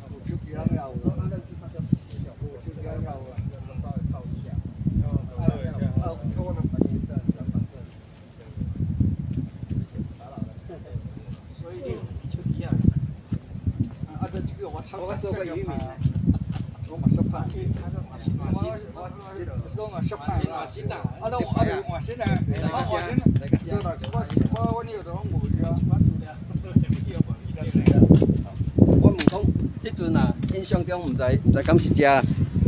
手机上有，他认识他就手机上有啊，稍微靠一下，拖了反正打扰了，所以手机啊，这这个我做过渔民。 我嘛识拍，我嘛识拍啦。啊，那我换新嘞，我换新，对啦，我呢就讲无去啊。 我问讲，迄阵啊，印象中唔知敢是遮。